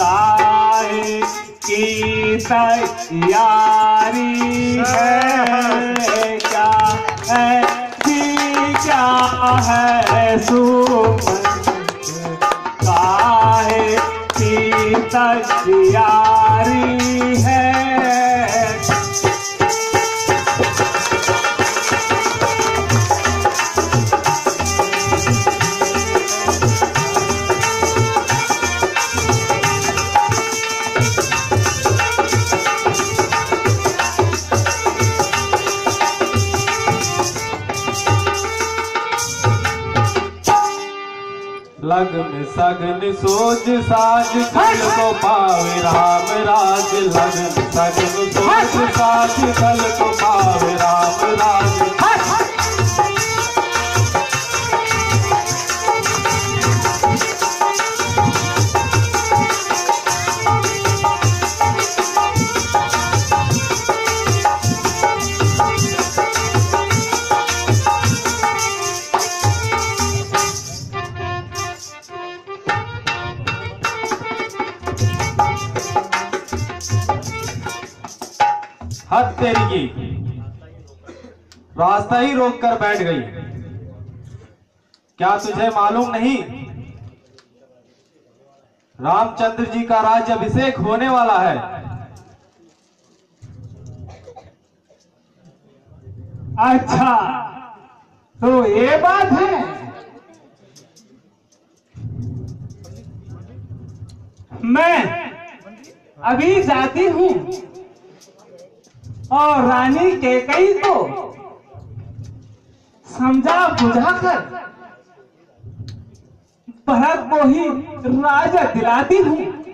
काहे की तैयारी है, क्या है जी क्या है सुमन, काहे की तैयारी है। लगन सगन सोच साज कल को पावे राम राज, लगन सगन सोच साज कल को पावे राम राज। हद तेरी की, रास्ता ही रोक कर बैठ गई। क्या तुझे मालूम नहीं रामचंद्र जी का राज्य अभिषेक होने वाला है। अच्छा, तो ये बात है। मैं अभी जाती हूँ और रानी कैकेयी को समझा बुझाकर भरत को ही राजा दिलाती हूँ।